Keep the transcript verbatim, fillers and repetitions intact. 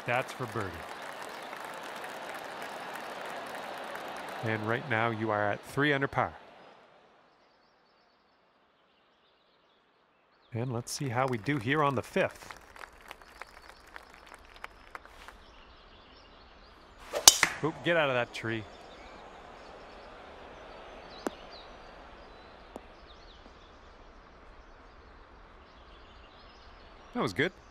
That's for birdie. And right now you are at three under par. And let's see how we do here on the fifth. Oop, get out of that tree. That was good.